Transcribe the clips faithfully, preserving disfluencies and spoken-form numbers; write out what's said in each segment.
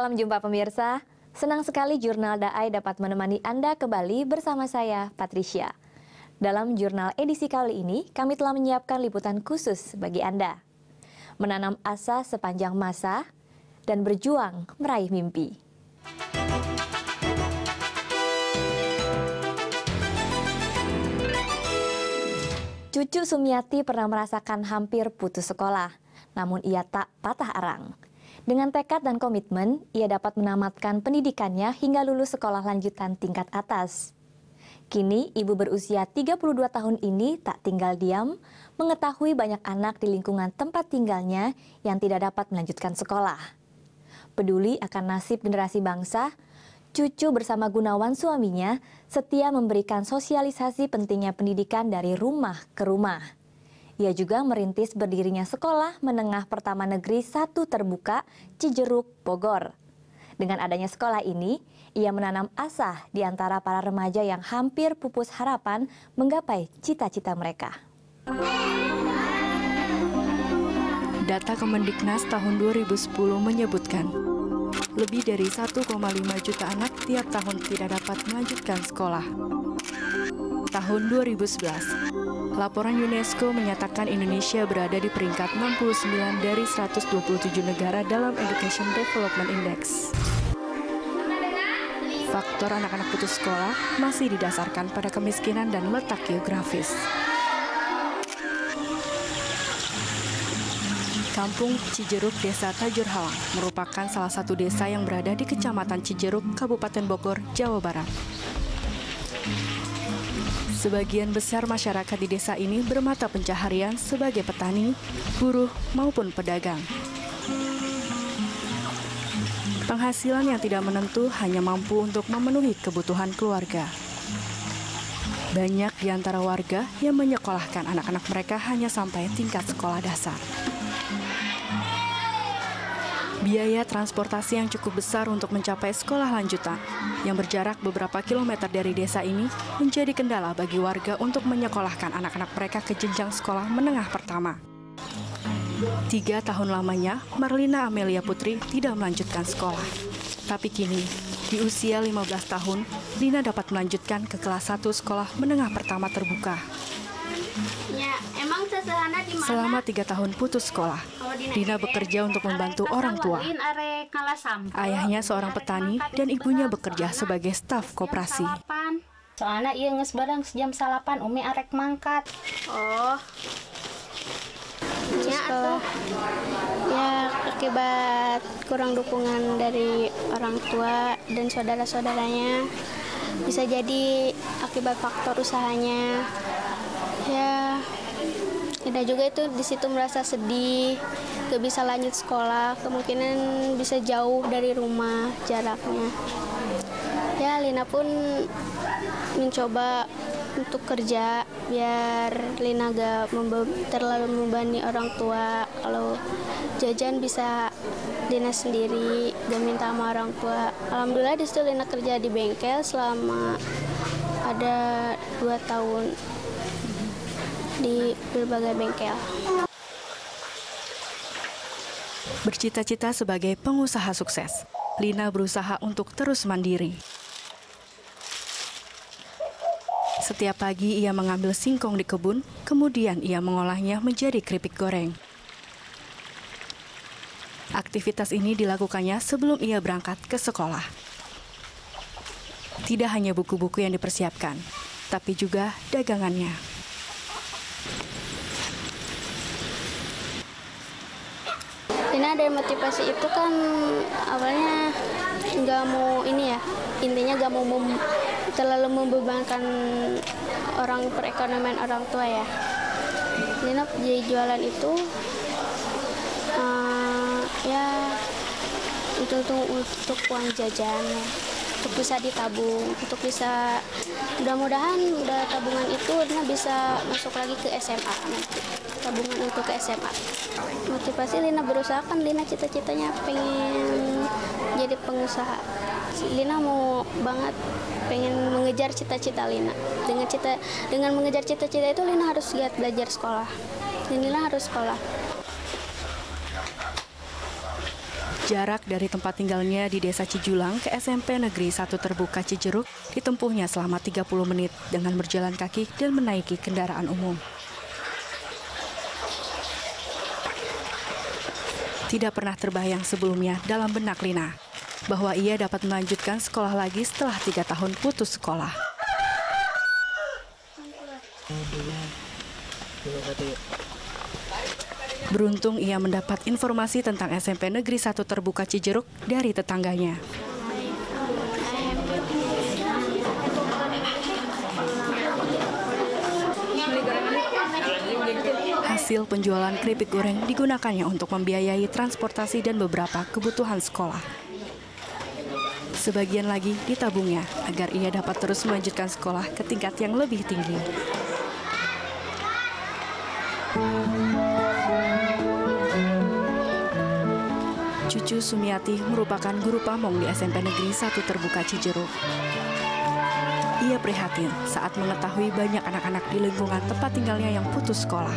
Salam jumpa pemirsa. Senang sekali Jurnal Daai dapat menemani Anda kembali bersama saya, Patricia. Dalam jurnal edisi kali ini, kami telah menyiapkan liputan khusus bagi Anda. Menanam asa sepanjang masa dan berjuang meraih mimpi. Cucu Sumiati pernah merasakan hampir putus sekolah, namun ia tak patah arang. Dengan tekad dan komitmen, ia dapat menamatkan pendidikannya hingga lulus sekolah lanjutan tingkat atas. Kini, ibu berusia tiga puluh dua tahun ini tak tinggal diam, mengetahui banyak anak di lingkungan tempat tinggalnya yang tidak dapat melanjutkan sekolah. Peduli akan nasib generasi bangsa, Cucu bersama Gunawan suaminya setia memberikan sosialisasi pentingnya pendidikan dari rumah ke rumah. Ia juga merintis berdirinya Sekolah Menengah Pertama Negeri satu Terbuka Cijeruk, Bogor. Dengan adanya sekolah ini, ia menanam asa di antara para remaja yang hampir pupus harapan menggapai cita-cita mereka. Data Kemendiknas tahun dua ribu sepuluh menyebutkan, lebih dari satu koma lima juta anak tiap tahun tidak dapat melanjutkan sekolah. Tahun dua ribu sebelas, laporan UNESCO menyatakan Indonesia berada di peringkat enam puluh sembilan dari seratus dua puluh tujuh negara dalam Education Development Index. Faktor anak-anak putus sekolah masih didasarkan pada kemiskinan dan letak geografis. Kampung Cijeruk, Desa Tajur Halang, merupakan salah satu desa yang berada di Kecamatan Cijeruk, Kabupaten Bogor, Jawa Barat. Sebagian besar masyarakat di desa ini bermata pencaharian sebagai petani, buruh, maupun pedagang. Penghasilan yang tidak menentu hanya mampu untuk memenuhi kebutuhan keluarga. Banyak di antara warga yang menyekolahkan anak-anak mereka hanya sampai tingkat sekolah dasar. Biaya transportasi yang cukup besar untuk mencapai sekolah lanjutan yang berjarak beberapa kilometer dari desa ini menjadi kendala bagi warga untuk menyekolahkan anak-anak mereka ke jenjang sekolah menengah pertama. Tiga tahun lamanya, Marlina Amelia Putri tidak melanjutkan sekolah. Tapi kini, di usia lima belas tahun, Lina dapat melanjutkan ke kelas satu sekolah menengah pertama terbuka. Ya, emang sesederhana di mana? Selama tiga tahun putus sekolah, Lina bekerja untuk membantu orang tua. Ayahnya seorang petani dan ibunya bekerja sebagai staf koperasi. Soalnya iya nges barang jam salapan, Umi arek mangkat. Oh. Ya, atau ya akibat kurang dukungan dari orang tua dan saudara-saudaranya, bisa jadi akibat faktor usahanya. Ya, tidak juga itu di situ merasa sedih, gak bisa lanjut sekolah, kemungkinan bisa jauh dari rumah jaraknya. Ya, Lina pun mencoba untuk kerja biar Lina gak membe terlalu membebani orang tua. Kalau jajan bisa Lina sendiri, gak minta sama orang tua. Alhamdulillah di situ Lina kerja di bengkel selama ada dua tahun di berbagai bengkel. Bercita-cita sebagai pengusaha sukses, Lina berusaha untuk terus mandiri. Setiap pagi ia mengambil singkong di kebun, kemudian ia mengolahnya menjadi keripik goreng. Aktivitas ini dilakukannya sebelum ia berangkat ke sekolah. Tidak hanya buku-buku yang dipersiapkan, tapi juga dagangannya. Lina dari motivasi itu kan awalnya nggak mau ini ya, intinya nggak mau mem terlalu membebankan orang perekonomian orang tua ya. Lina jadi jualan itu uh, ya untuk, untuk untuk uang jajan, untuk bisa ditabung, untuk bisa mudah-mudahan udah tabungan itu Lina bisa masuk lagi ke S M A nanti, tabungan untuk ke S M A. Motivasi Lina berusaha kan Lina cita-citanya pengen jadi pengusaha. Lina mau banget pengen mengejar cita-cita Lina. Dengan cita dengan mengejar cita-cita itu Lina harus giat belajar sekolah. Dan Lina harus sekolah. Jarak dari tempat tinggalnya di Desa Cijulang ke S M P Negeri satu Terbuka Cijeruk ditempuhnya selama tiga puluh menit dengan berjalan kaki dan menaiki kendaraan umum. Tidak pernah terbayang sebelumnya dalam benak Lina bahwa ia dapat melanjutkan sekolah lagi setelah tiga tahun putus sekolah. Beruntung ia mendapat informasi tentang S M P Negeri satu Terbuka Cijeruk dari tetangganya. Hasil penjualan keripik goreng digunakannya untuk membiayai transportasi dan beberapa kebutuhan sekolah. Sebagian lagi ditabungnya agar ia dapat terus melanjutkan sekolah ke tingkat yang lebih tinggi. Cucu Sumiati merupakan guru pamong di S M P Negeri satu Terbuka Cijeruk. Ia prihatin saat mengetahui banyak anak-anak di lingkungan tempat tinggalnya yang putus sekolah.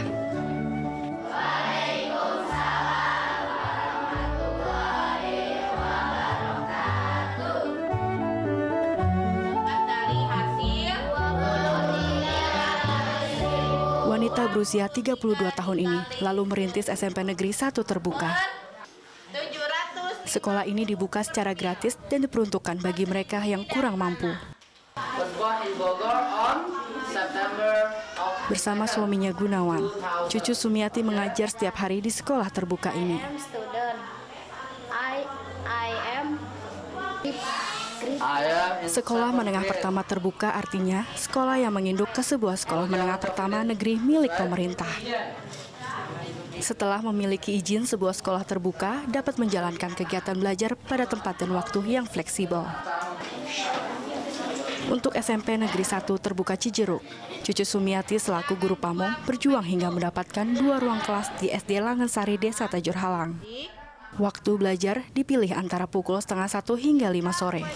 Wanita berusia tiga puluh dua tahun ini lalu merintis S M P Negeri satu Terbuka. Sekolah ini dibuka secara gratis dan diperuntukkan bagi mereka yang kurang mampu. Bersama suaminya Gunawan, cucu Sumiati mengajar setiap hari di sekolah terbuka ini. Sekolah menengah pertama terbuka artinya sekolah yang menginduk ke sebuah sekolah menengah pertama negeri milik pemerintah. Setelah memiliki izin, sebuah sekolah terbuka dapat menjalankan kegiatan belajar pada tempat dan waktu yang fleksibel. Untuk S M P Negeri satu Terbuka Cijeruk, cucu Sumiati selaku guru pamong berjuang hingga mendapatkan dua ruang kelas di S D Langensari Desa Tajur Halang. Waktu belajar dipilih antara pukul setengah satu hingga lima sore.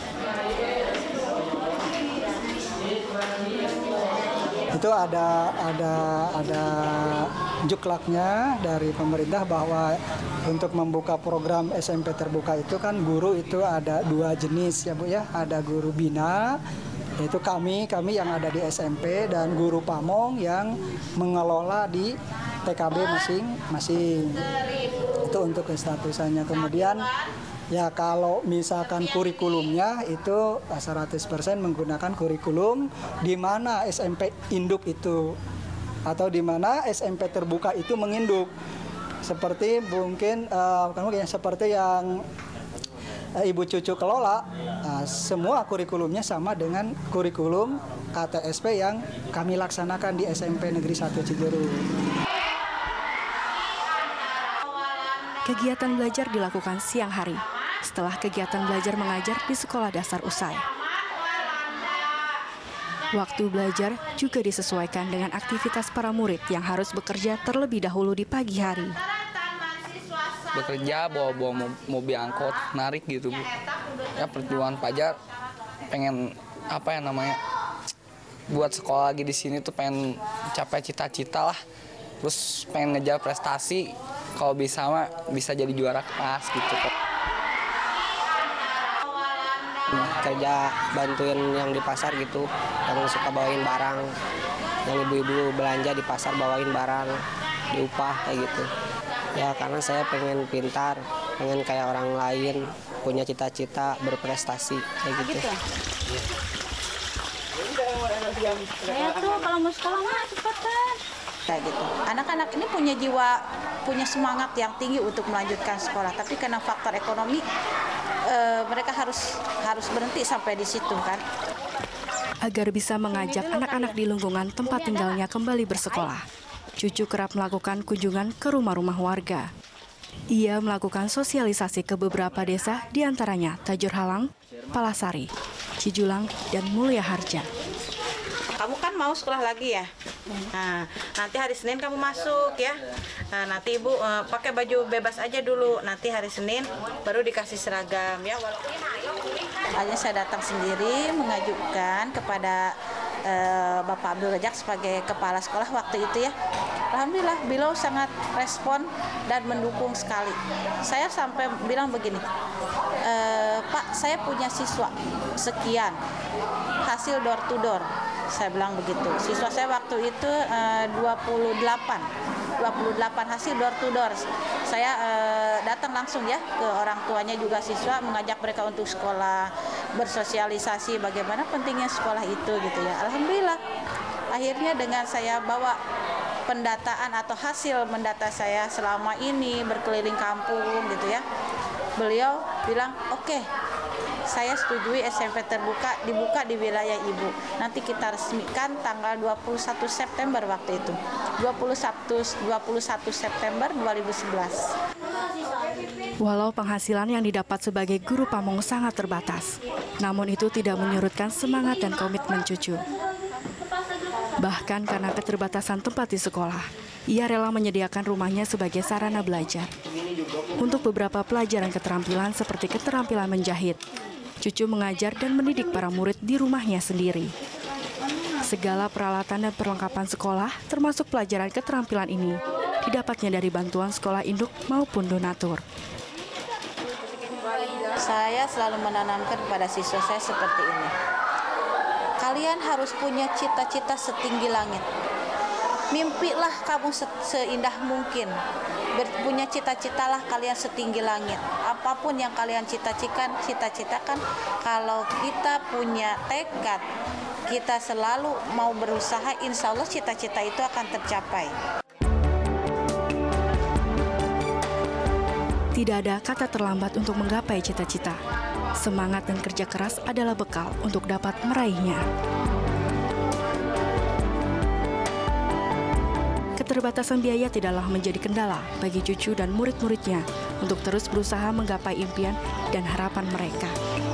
Itu ada ada ada juklaknya dari pemerintah bahwa untuk membuka program S M P terbuka itu kan guru itu ada dua jenis ya Bu ya, ada guru bina, yaitu kami kami yang ada di S M P, dan guru pamong yang mengelola di T K B masing-masing. Itu untuk statusannya. Kemudian ya kalau misalkan kurikulumnya itu seratus persen menggunakan kurikulum di mana S M P induk itu, atau di mana S M P terbuka itu menginduk. Seperti mungkin uh, mungkin seperti yang uh, Ibu Cucu kelola, uh, semua kurikulumnya sama dengan kurikulum K T S P yang kami laksanakan di S M P Negeri satu Cijeruk. Kegiatan belajar dilakukan siang hari, setelah kegiatan belajar mengajar di sekolah dasar usai. Waktu belajar juga disesuaikan dengan aktivitas para murid yang harus bekerja terlebih dahulu di pagi hari. Bekerja, bawa-bawa mobil angkot, narik gitu Bu. Ya perjuangan pelajar, pengen apa ya namanya, buat sekolah lagi di sini tuh pengen capai cita-cita lah. Terus pengen ngejar prestasi, kalau bisa mah bisa jadi juara kelas gitu. Kerja bantuin yang di pasar gitu, yang suka bawain barang, yang ibu-ibu belanja di pasar bawain barang, diupah kayak gitu. Ya karena saya pengen pintar, pengen kayak orang lain, punya cita-cita berprestasi kayak gitu. Saya tuh kalau mau sekolah mah cepetan. Kayak gitu. Anak-anak ini punya jiwa, punya semangat yang tinggi untuk melanjutkan sekolah, tapi karena faktor ekonomi e, mereka harus harus berhenti sampai di situ kan. Agar bisa mengajak anak-anak di lingkungan tempat tinggalnya kembali bersekolah, cucu kerap melakukan kunjungan ke rumah-rumah warga. Ia melakukan sosialisasi ke beberapa desa, diantaranya Tajur Halang, Palasari, Cijulang, dan Mulia Harja. Kamu kan mau sekolah lagi ya? Nah, nanti hari Senin kamu masuk ya. Nah, nanti Ibu uh, pakai baju bebas aja dulu. Nanti hari Senin baru dikasih seragam ya. Akhirnya saya datang sendiri mengajukan kepada uh, Bapak Abdul Rajak sebagai kepala sekolah waktu itu ya. Alhamdulillah beliau sangat respon dan mendukung sekali. Saya sampai bilang begini, e, Pak, saya punya siswa sekian hasil door to door. Saya bilang begitu. Siswa saya waktu itu e, dua puluh delapan hasil door to door. Saya e, datang langsung ya ke orang tuanya juga siswa, mengajak mereka untuk sekolah, bersosialisasi bagaimana pentingnya sekolah itu gitu ya. Alhamdulillah akhirnya dengan saya bawa pendataan atau hasil mendata saya selama ini berkeliling kampung gitu ya, beliau bilang oke, okay, saya setujui S M P terbuka dibuka di wilayah ibu. Nanti kita resmikan tanggal dua puluh satu September waktu itu. dua puluh satu September dua ribu sebelas. Walau penghasilan yang didapat sebagai guru pamong sangat terbatas, namun itu tidak menyurutkan semangat dan komitmen Cucu. Bahkan karena keterbatasan tempat di sekolah, ia rela menyediakan rumahnya sebagai sarana belajar. Untuk beberapa pelajaran keterampilan seperti keterampilan menjahit, Cucu mengajar dan mendidik para murid di rumahnya sendiri. Segala peralatan dan perlengkapan sekolah, termasuk pelajaran keterampilan ini, didapatnya dari bantuan sekolah induk maupun donatur. Saya selalu menanamkan kepada siswa saya seperti ini. Kalian harus punya cita-cita setinggi langit. Mimpilah kamu se seindah mungkin. Punya cita-citalah kalian setinggi langit. Apapun yang kalian cita-citakan, cita-citakan. Kalau kita punya tekad, kita selalu mau berusaha, insya Allah cita-cita itu akan tercapai. Tidak ada kata terlambat untuk menggapai cita-cita. Semangat dan kerja keras adalah bekal untuk dapat meraihnya. Keterbatasan biaya tidaklah menjadi kendala bagi Cucu dan murid-muridnya untuk terus berusaha menggapai impian dan harapan mereka.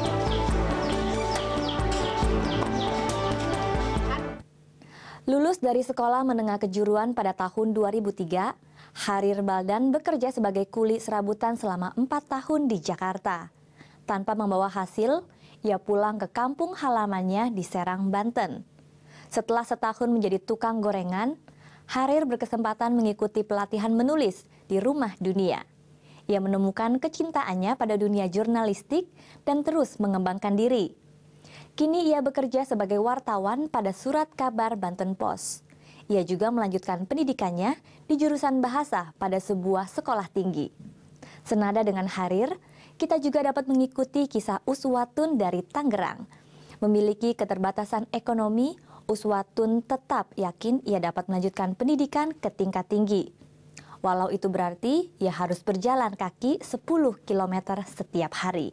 Lulus dari sekolah menengah kejuruan pada tahun dua ribu tiga, Harir Baldan bekerja sebagai kuli serabutan selama empat tahun di Jakarta. Tanpa membawa hasil, ia pulang ke kampung halamannya di Serang, Banten. Setelah setahun menjadi tukang gorengan, Harir berkesempatan mengikuti pelatihan menulis di Rumah Dunia. Ia menemukan kecintaannya pada dunia jurnalistik dan terus mengembangkan diri. Kini ia bekerja sebagai wartawan pada Surat Kabar Banten Pos. Ia juga melanjutkan pendidikannya di jurusan bahasa pada sebuah sekolah tinggi. Senada dengan Harir, kita juga dapat mengikuti kisah Uswatun dari Tangerang. Memiliki keterbatasan ekonomi, Uswatun tetap yakin ia dapat melanjutkan pendidikan ke tingkat tinggi. Walau itu berarti ia harus berjalan kaki sepuluh kilometer setiap hari.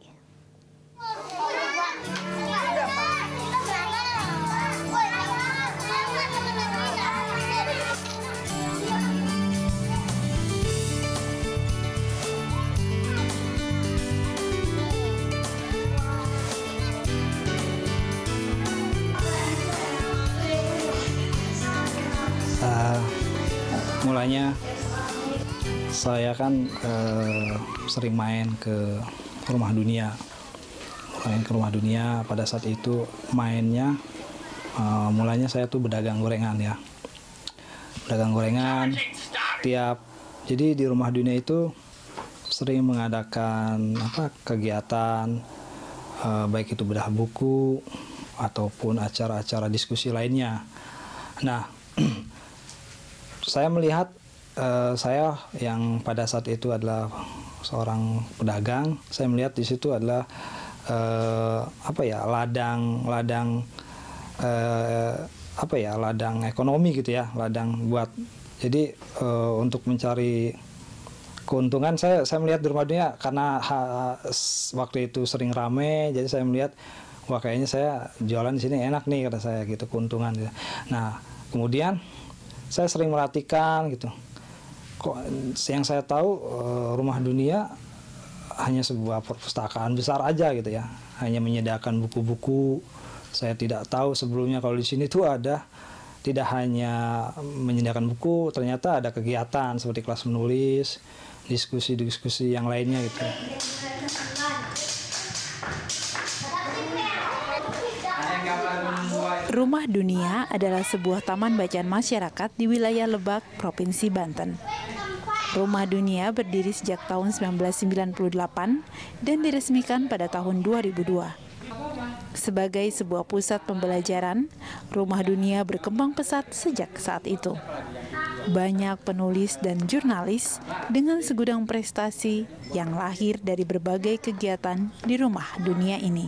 Uh, mulanya saya kan uh, sering main ke Rumah Dunia, main ke Rumah Dunia. Pada saat itu mainnya, uh, mulanya saya tuh berdagang gorengan ya, berdagang gorengan. Tiap jadi di Rumah Dunia itu sering mengadakan apa kegiatan, uh, baik itu bedah buku ataupun acara-acara diskusi lainnya. Nah, saya melihat uh, saya yang pada saat itu adalah seorang pedagang, saya melihat di situ adalah uh, apa ya ladang ladang uh, apa ya ladang ekonomi gitu ya, ladang buat jadi uh, untuk mencari keuntungan. Saya saya melihat di Rumah Dunia karena ha, waktu itu sering rame, jadi saya melihat wah kayaknya saya jualan di sini enak nih kata saya gitu, keuntungan gitu. Nah kemudian saya sering merhatikan gitu, kok yang saya tahu Rumah Dunia hanya sebuah perpustakaan besar aja gitu ya, hanya menyediakan buku-buku. Saya tidak tahu sebelumnya kalau di sini tuh ada tidak hanya menyediakan buku, ternyata ada kegiatan seperti kelas menulis, diskusi-diskusi yang lainnya gitu. Rumah Dunia adalah sebuah taman bacaan masyarakat di wilayah Lebak, Provinsi Banten. Rumah Dunia berdiri sejak tahun seribu sembilan ratus sembilan puluh delapan dan diresmikan pada tahun dua ribu dua. Sebagai sebuah pusat pembelajaran, Rumah Dunia berkembang pesat sejak saat itu. Banyak penulis dan jurnalis dengan segudang prestasi yang lahir dari berbagai kegiatan di Rumah Dunia ini.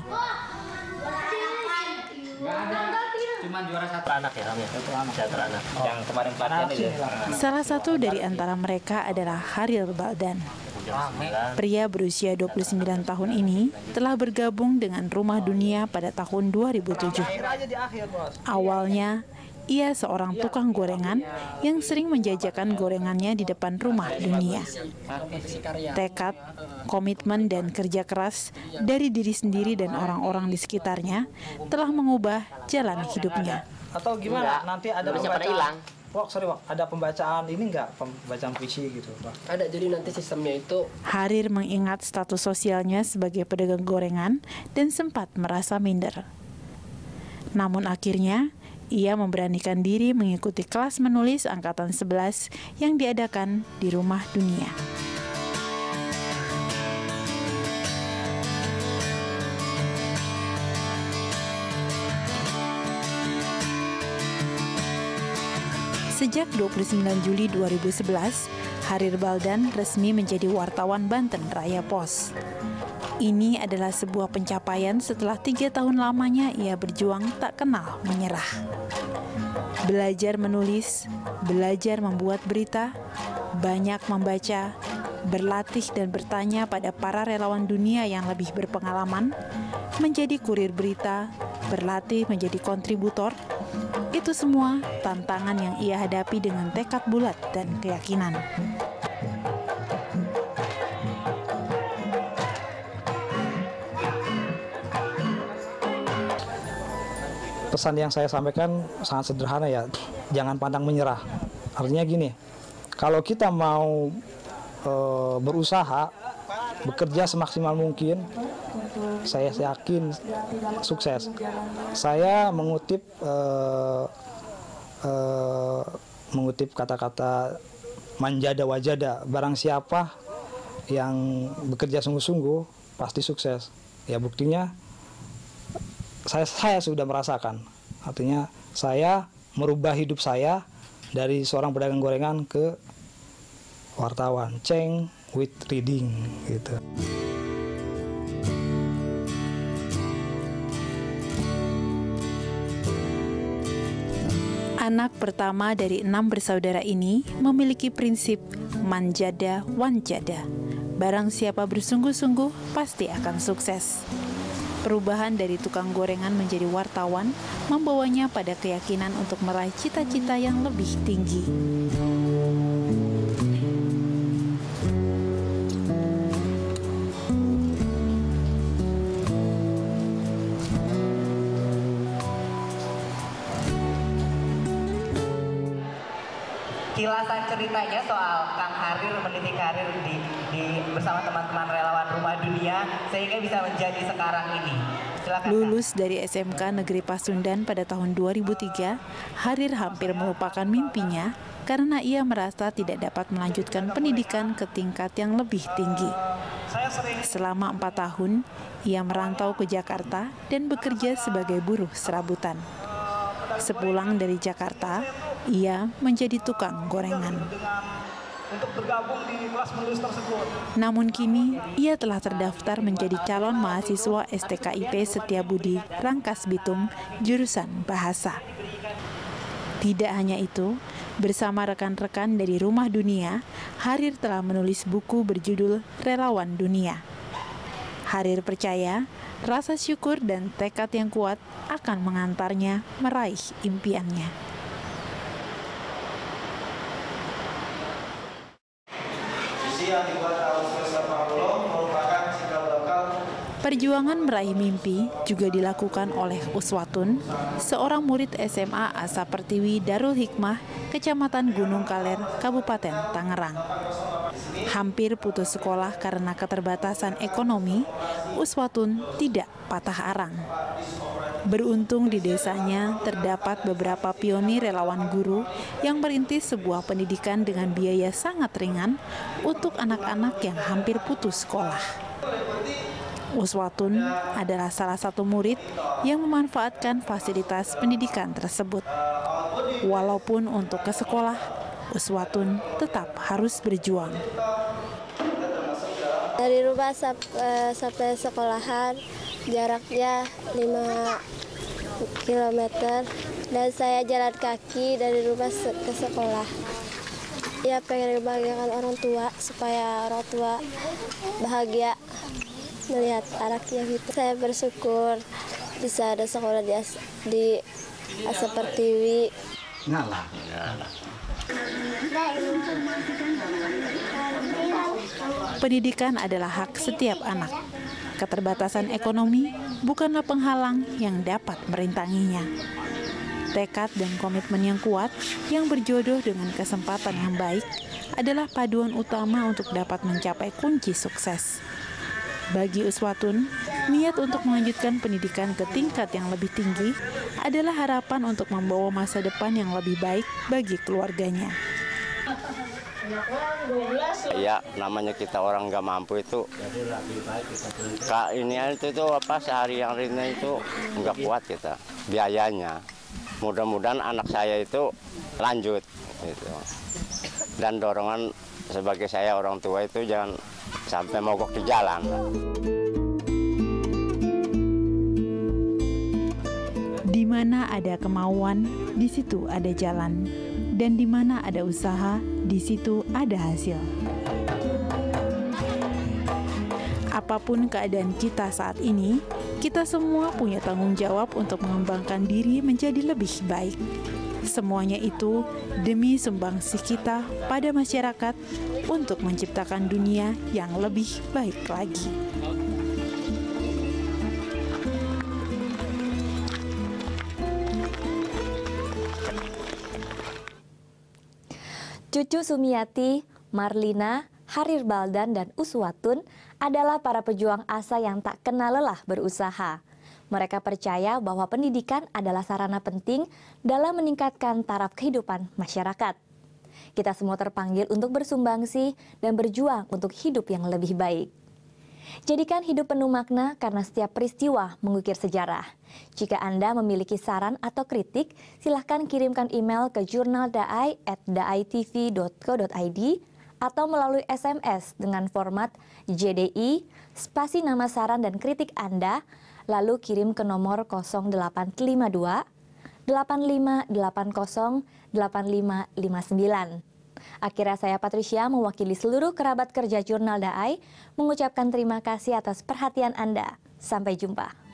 Cuma juara satu anak ya, satu anak. Satu anak. Yang kemarin pelatihan itu. Salah satu dari antara mereka adalah Haril Baldan. Pria berusia dua puluh sembilan tahun ini telah bergabung dengan Rumah Dunia pada tahun dua ribu tujuh. Awalnya, ia seorang tukang gorengan yang sering menjajakan gorengannya di depan Rumah Dunia. Tekad, komitmen, dan kerja keras dari diri sendiri dan orang-orang di sekitarnya telah mengubah jalan hidupnya. Atau gimana? Nanti ada pembacaan. Wah, sorry, Wak. Ada pembacaan ini enggak? Pembacaan puisi gitu, Pak. Ada, jadi nanti sistemnya itu. Harir mengingat status sosialnya sebagai pedagang gorengan dan sempat merasa minder. Namun akhirnya, ia memberanikan diri mengikuti kelas menulis angkatan sebelas yang diadakan di Rumah Dunia. Sejak dua puluh sembilan Juli dua ribu sebelas, Harir Baldan resmi menjadi wartawan Banten Raya Pos. Ini adalah sebuah pencapaian setelah tiga tahun lamanya ia berjuang tak kenal menyerah. Belajar menulis, belajar membuat berita, banyak membaca, berlatih dan bertanya pada para relawan dunia yang lebih berpengalaman, menjadi kurir berita, berlatih menjadi kontributor. Itu semua tantangan yang ia hadapi dengan tekad bulat dan keyakinan. Pesan yang saya sampaikan sangat sederhana ya, jangan pantang menyerah. Artinya gini, kalau kita mau e, berusaha, bekerja semaksimal mungkin, saya yakin sukses. Saya mengutip eh, eh, mengutip kata-kata manjada wajada, barang siapa yang bekerja sungguh-sungguh pasti sukses. Ya buktinya saya saya sudah merasakan. Artinya saya merubah hidup saya dari seorang pedagang gorengan ke wartawan, ceng with reading gitu. Anak pertama dari enam bersaudara ini memiliki prinsip manjada wanjada. Barang siapa bersungguh-sungguh pasti akan sukses. Perubahan dari tukang gorengan menjadi wartawan membawanya pada keyakinan untuk meraih cita-cita yang lebih tinggi. Kilasan ceritanya soal Kang Harir meniti karir di, di bersama teman-teman relawan Rumah Dunia sehingga bisa menjadi sekarang ini. Silakan, Lulus dari S M K Negeri Pasundan pada tahun dua ribu tiga, Harir hampir melupakan mimpinya karena ia merasa tidak dapat melanjutkan pendidikan ke tingkat yang lebih tinggi. Selama empat tahun, ia merantau ke Jakarta dan bekerja sebagai buruh serabutan. Sepulang dari Jakarta, ia menjadi tukang gorengan. Untuk bergabung di kelas menulis tersebut. Namun kini, ia telah terdaftar menjadi calon mahasiswa S T K I P Setiabudi Rangkas Bitung, jurusan Bahasa. Tidak hanya itu, bersama rekan-rekan dari Rumah Dunia, Harir telah menulis buku berjudul Relawan Dunia. Harir percaya, rasa syukur dan tekad yang kuat akan mengantarnya meraih impiannya. Perjuangan meraih mimpi juga dilakukan oleh Uswatun, seorang murid S M A Asa Pertiwi Darul Hikmah, Kecamatan Gunung Kaler, Kabupaten Tangerang. Hampir putus sekolah karena keterbatasan ekonomi, Uswatun tidak patah arang. Beruntung di desanya terdapat beberapa pionir relawan guru yang merintis sebuah pendidikan dengan biaya sangat ringan untuk anak-anak yang hampir putus sekolah. Uswatun adalah salah satu murid yang memanfaatkan fasilitas pendidikan tersebut. Walaupun untuk ke sekolah, Uswatun tetap harus berjuang. Dari rumah sampai sekolahan jaraknya lima kilometer dan saya jalan kaki dari rumah ke sekolah. Ya pengen membahagiakan orang tua supaya orang tua bahagia melihat anaknya gitu. Saya bersyukur bisa ada sekolah di, di Asep Pertiwi. Ngalah. Pendidikan adalah hak setiap anak. Keterbatasan ekonomi bukanlah penghalang yang dapat merintanginya. Tekad dan komitmen yang kuat yang berjodoh dengan kesempatan yang baik adalah paduan utama untuk dapat mencapai kunci sukses. Bagi Uswatun, niat untuk melanjutkan pendidikan ke tingkat yang lebih tinggi adalah harapan untuk membawa masa depan yang lebih baik bagi keluarganya. Ya, namanya kita orang nggak mampu itu, kak ini itu tuh apa sehari yang ringan itu nggak kuat kita biayanya. Mudah-mudahan anak saya itu lanjut, gitu. Dan dorongan sebagai saya orang tua itu jangan sampai mogok di jalan. Di mana ada kemauan, di situ ada jalan. Dan di mana ada usaha, di situ ada hasil. Apapun keadaan kita saat ini, kita semua punya tanggung jawab untuk mengembangkan diri menjadi lebih baik. Semuanya itu demi sumbangsi kita pada masyarakat untuk menciptakan dunia yang lebih baik lagi. Cucu Sumiati, Marlina, Harir Baldan, dan Uswatun adalah para pejuang asa yang tak kenal lelah berusaha. Mereka percaya bahwa pendidikan adalah sarana penting dalam meningkatkan taraf kehidupan masyarakat. Kita semua terpanggil untuk bersumbangsi dan berjuang untuk hidup yang lebih baik. Jadikan hidup penuh makna karena setiap peristiwa mengukir sejarah. Jika Anda memiliki saran atau kritik, silahkan kirimkan email ke jurnaldaai at daaitv dot co dot id atau melalui S M S dengan format J D I, spasi nama saran dan kritik Anda, lalu kirim ke nomor nol delapan lima dua, delapan lima delapan nol, delapan lima lima sembilan. Akhirnya saya Patricia mewakili seluruh kerabat kerja Jurnal Daai mengucapkan terima kasih atas perhatian Anda. Sampai jumpa.